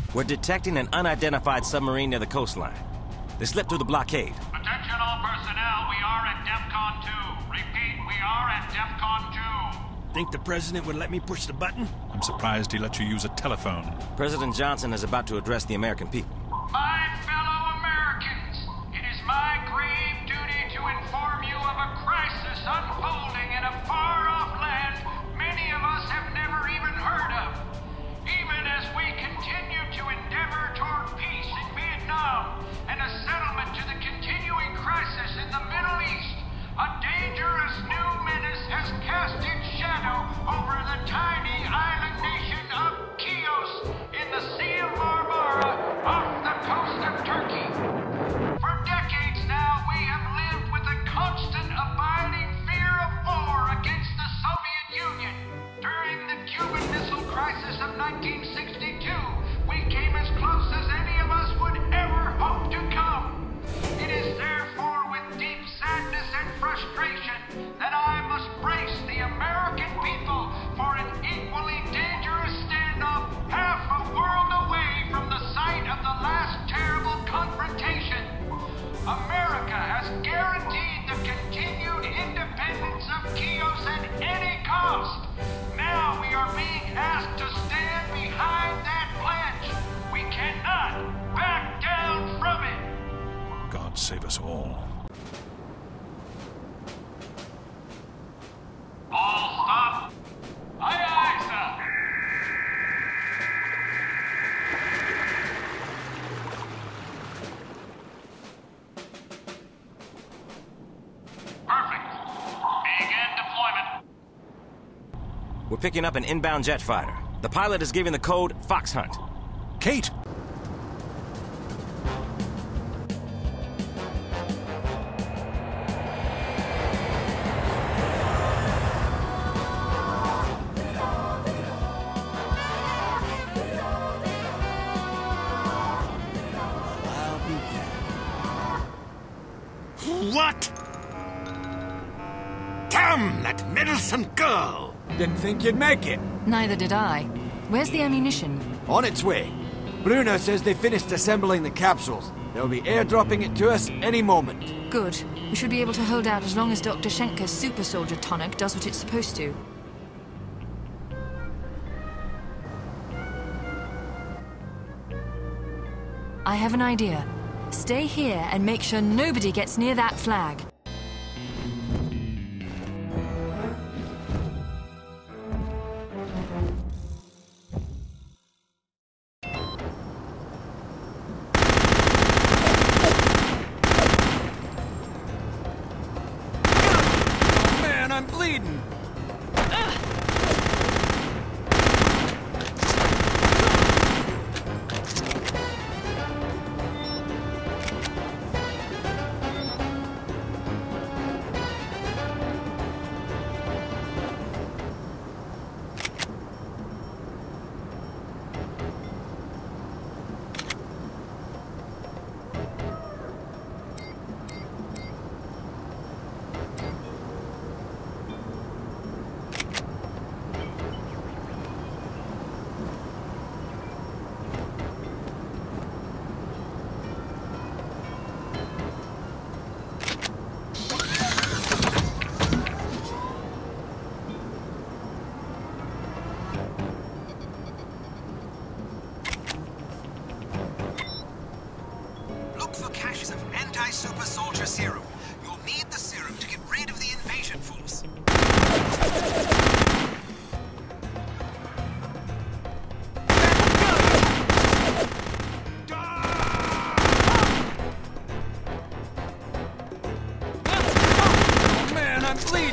We're detecting an unidentified submarine near the coastline. They slipped through the blockade. Attention all personnel, we are at DEFCON 2. Repeat, we are at DEFCON 2. Think the president would let me push the button? I'm surprised he let you use a telephone. President Johnson is about to address the American people. My fellow Americans, it is my grave duty to inform you of a crisis unfolding in a far-off land many of us have never even heard of. Even as we continue to endeavor toward peace in Vietnam and a settlement to the continuing crisis in the Middle East, a dangerous new menace has cast its shadow over the tiny island nation of Chios in the Sea of Marmara off the coast of Turkey. For decades now, we have lived with a constant abiding fear of war against the Soviet Union. During the Cuban Missile Crisis of 1962, we came as close as any of us would ever hope to come. It is therefore with deep sadness and frustration that I must brace the American people for an equally dangerous standoff half a world away from the site of the last terrible confrontation. America has guaranteed the continued independence of Chios at any cost. Now we are being asked to stand behind that pledge. We cannot back down from it. God save us all. All stop. Aye, aye, sir. Perfect. Begin deployment. We're picking up an inbound jet fighter. The pilot is giving the code Fox Hunt. Kate! What? Damn that meddlesome girl! Didn't think you'd make it. Neither did I. Where's the ammunition? On its way. Bruno says they finished assembling the capsules. They'll be airdropping it to us any moment. Good. We should be able to hold out as long as Dr. Schenker's super soldier tonic does what it's supposed to. I have an idea. Stay here and make sure nobody gets near that flag. I'm bleeding. Super soldier serum. You'll need the serum to get rid of the invasion force. Oh man, I'm bleeding.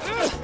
Ugh!